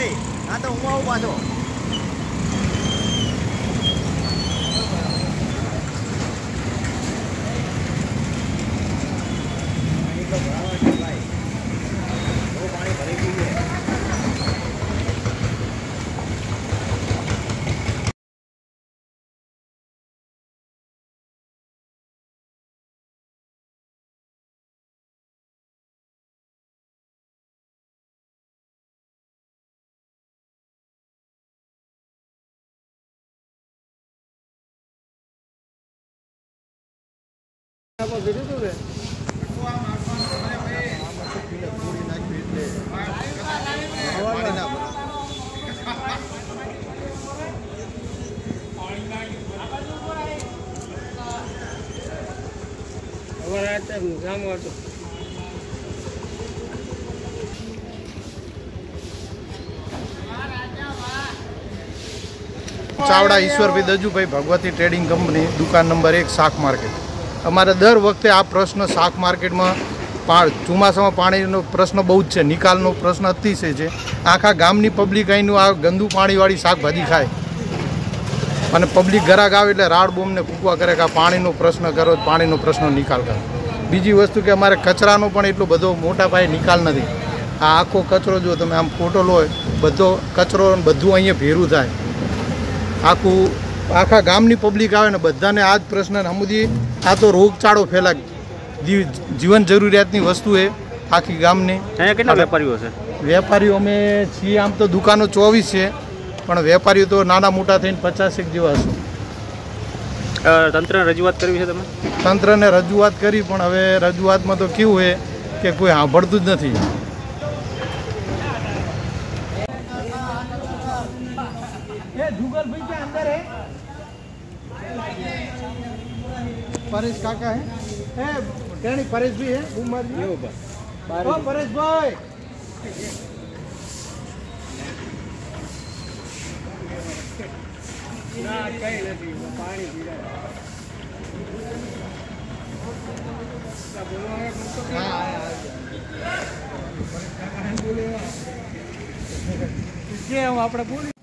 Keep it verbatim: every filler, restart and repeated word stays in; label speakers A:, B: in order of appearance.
A: ભાઈ હા તો હું આવું પાછો
B: ચાવડા ઈશ્વરભાઈ દજુભાઈ ભગવતી ટ્રેડિંગ કંપની દુકાન નંબર એક શાક માર્કેટ. અમારે દર વખતે આ પ્રશ્ન શાક માર્કેટમાં પા ચોમાસામાં પાણીનો પ્રશ્ન બહુ જ છે, નિકાલનો પ્રશ્ન અતિશય છે. આખા ગામની પબ્લિક અહીંનું આ ગંદુ પાણીવાળી શાકભાજી ખાય અને પબ્લિક ઘરાક આવે એટલે રાડ બોમને કૂકવા કરે કે આ પાણીનો પ્રશ્ન કરો, પાણીનો પ્રશ્ન નિકાલ કરો. બીજી વસ્તુ કે અમારે કચરાનો પણ એટલો બધો મોટા પાયે નિકાલ નથી. આ આખો કચરો જો તમે આમ ફોટો લો બધો કચરો બધું અહીંયા ભેરું થાય. આખું આખા ગામની પબ્લિક આવે ને બધાને આ જ પ્રશ્ન સમજી. આ તો રોગચાળો ફેલાય, જીવન જરૂરિયાતની વસ્તુ એ આખી ગામની.
A: અહીંયા કેટલા વેપારીઓ છે?
B: વેપારીઓ અમે છીએ આમ તો દુકાનો ચોવીસ છે, પણ વેપારીઓ તો નાના મોટા થઈને પચાસેક જેવા હશે.
A: તંત્રને રજૂઆત કરવી છે તમે?
B: તંત્રને રજૂઆત કરી, પણ હવે રજૂઆતમાં તો કેવું છે કે કોઈ સાંભળતું જ નથી. परेश काका है ए कहनी परेश भी है उमर जी ओ परेश भाई ना कई नहीं पानी पी रहा हां हां बोले इसके हम આપણે બોલી